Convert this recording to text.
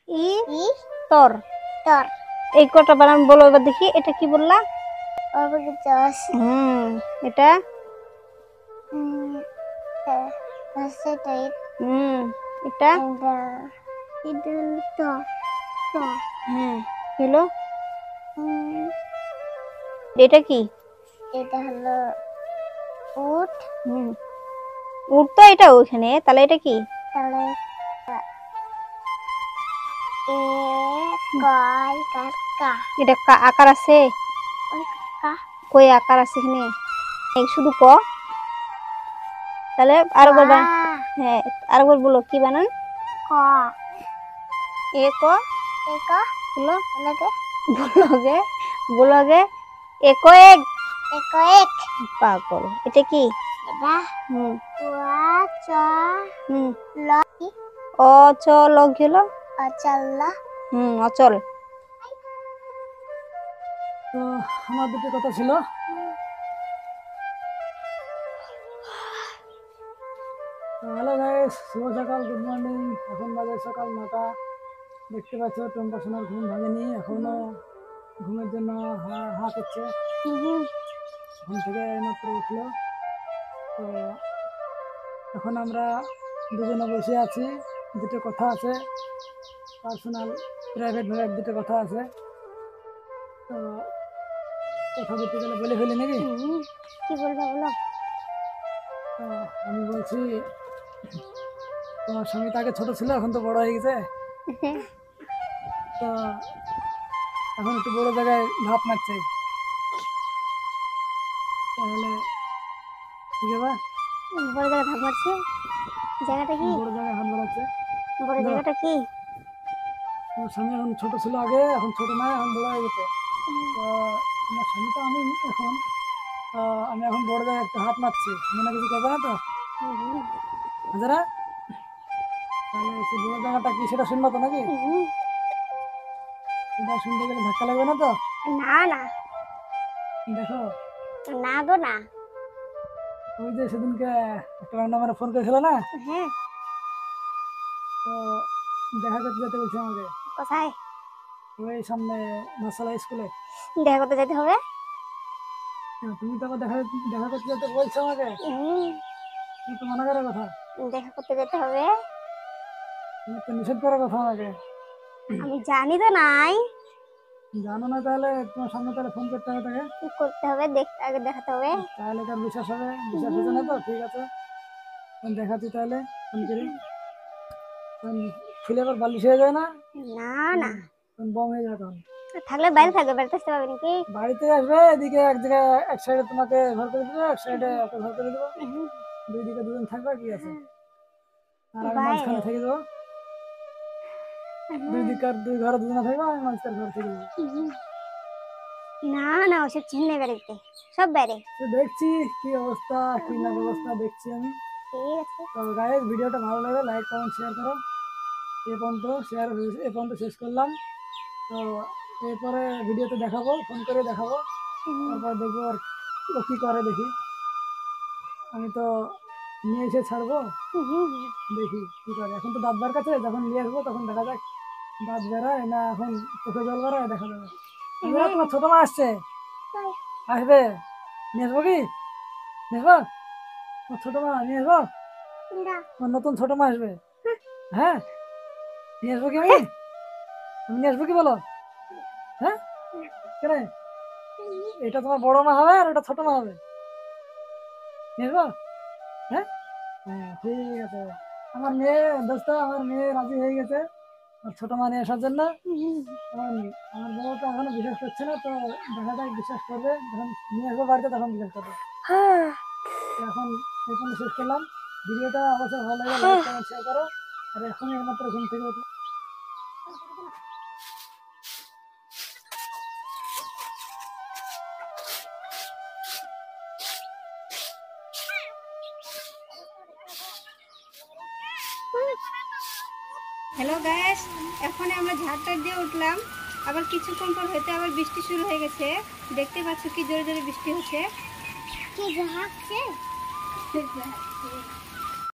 ই তর তর এই কটা বানান বলো এবার দেখি। এটা কি বললা? এটা এটা হলো এটা কি? এটা হলো উট। উট তো এটা ওখানে, তাহলে এটা কি? তাহলে এটা আকার আছে? কই আকার আছে এখানে? শুধু ক। তাহলে আরেকবার হ্যাঁ আরেকবার বলো কি বানান? ক এ ক এ ক বলো লাগে বলোগে বলোগে এক এক এক এক পাগল। এটা কি? এটা ওয়া চ ল অ চ ল গেলো অচল। অচল। তো আমার দুটো কথা ছিল। হ্যালো গাইস, শুভ সকাল, গুড মর্নিং। এখন বাজে সকাল 9টা। দেখতে পাচ্ছ টম্পা সোনার ঘুম ভাঙেনি এখনো, ঘুমের জন্য হা করছে। ঘুম থেকে এইমাত্র উঠলো। তো এখন আমরা দুজনে বসে আছি, দুটো কথা আছে, পার্সোনাল প্রাইভেট ভাবে দুটো কথা আছে। তো কথা বলতে গেলে বলে ফেলি নাকি? কি বলবো বলো? আমি বলছি তোমার স্বামী তো আগে ছোট ছিল, এখন তো বড় হয়ে গেছে। তো এখন একটু বড় জায়গায় ধাপ মারছে, তাহলে ঠিক আছে? বড় জায়গায় ধাপ মারছে? জায়গাটা কি? বড় জায়গায় হাত বাড়াচ্ছে। বড় জায়গাটা কি? তোমার স্বামী এখন ছোট ছিল আগে, এখন ছোট নয়, এখন বড় হয়ে গেছে। তো তোমার স্বামী তো আমি এখন আমি এখন বড় জায়গায় একটা হাত মারছি, মনে কিছু করবে না তো? হাজারা তাহলে সেই বড় জায়গাটা কি সেটা শুনবো তো নাকি? এটা শুনতে গেলে ধাক্কা লাগবে না তো? না না দেখো না গো না। ওই যে সেদিনকে একটা নাম্বারে ফোন করেছিল না, হ্যাঁ তো দেখা করতে যেতে বলছে আমাকে। কোথায়? ওই সামনে মাসালা স্কুলে। দেখা করতে যেতে হবে? তুমি তো আবার দেখা করতে যেতে বলছো আমাকে, তুমি তো মনে করার কথা। দেখা করতে যেতে হবে? তুমি তো নিষেধ করার কথা আমাকে। আমি জানি তো নাই। জানো না? তাহলে তোমার সামনে তাহলে ফোন করতে হবে তাকে। কি করতে হবে? দেখতে আগে দেখাতে হবে। তাহলে তার বিশ্বাস হবে। বিশ্বাস হচ্ছে না তো? ঠিক আছে, আমি দেখাচ্ছি তাহলে ফোন করি। খুলে আবার বালিশ হয়ে যায় না? না না বম হয়ে যায় তখন। থাকলে বাইরে থাকবে, বাড়িতে আসতে পারবে নাকি? বাড়িতে আসবে, এদিকে এক জায়গায় এক সাইডে তোমাকে ঘর করে দেবো, এক সাইডে ওকে ঘর করে দেবো, দুই দিকে দুজন থাকবে, কি আছে? আর আমি মাঝখানে থেকে দেবো, দুই দিকের দুই ঘরে দুজনে থাকবে, আমি মাঝখানে ঘর থেকে দেবো। না না ওসব চিন্তা বাড়িতে সব বাইরে। তো দেখছি কি অবস্থা, কি না ব্যবস্থা দেখছি আমি। ঠিক আছে। তো গাইস, ভিডিওটা ভালো লাগে লাইক কমেন্ট শেয়ার করো। এ পর্যন্ত শেষ করলাম। তো এরপরে ভিডিওতে দেখাবো, ফোন করে দেখাবো, তারপর দেখবো আর ও কি করে দেখি। আমি তো নিয়ে এসে ছাড়বো, দেখি কি করে। এখন তো দাঁত বার কাছে, যখন নিয়ে আসবো তখন দেখা যাক দাঁত বেরোয় না এখন চোখে জল বেরোয়, দেখা যাবে। তোমার ছোট মা আসছে, আসবে, নিয়ে আসবো কি? নিয়ে আসবো? তোমার ছোট মা নিয়ে আসবো? তোমার নতুন ছোট মা আসবে। হ্যাঁ, নিয়ে আসবো কি? আমি নিয়ে আসবো কি বলো? হ্যাঁ কেন? এটা তোমার বড় মা হবে আর ওটা ছোট মা হবে। নিয়ে আসবো? হ্যাঁ হ্যাঁ ঠিক আছে। আমার মেয়ে রাজি হয়ে গেছে আর ছোট মা নিয়ে আসার জন্য। আমার বউটা এখনো বিশ্বাস করছে না, তো দেখা যাক বিশ্বাস করবে, যখন নিয়ে আসবো বাড়িতে তখন বিশ্বাস করবে। এখন এই জন্য শেষ করলাম ভিডিওটা। অবশ্যই ভালো লাগে, লাইক কমেন্ট শেয়ার করো। আর এখনই একমাত্র ঘুম থেকে উঠলাম। হ্যালো গাইস, এখন আমরা ঝাড়টা দিয়ে উঠলাম, আবার কিছুক্ষণ পর হয়তো আবার বৃষ্টি শুরু হয়ে গেছে। দেখতে পাচ্ছ কি জোরে জোরে বৃষ্টি হচ্ছে। কি ঝাঁকছে?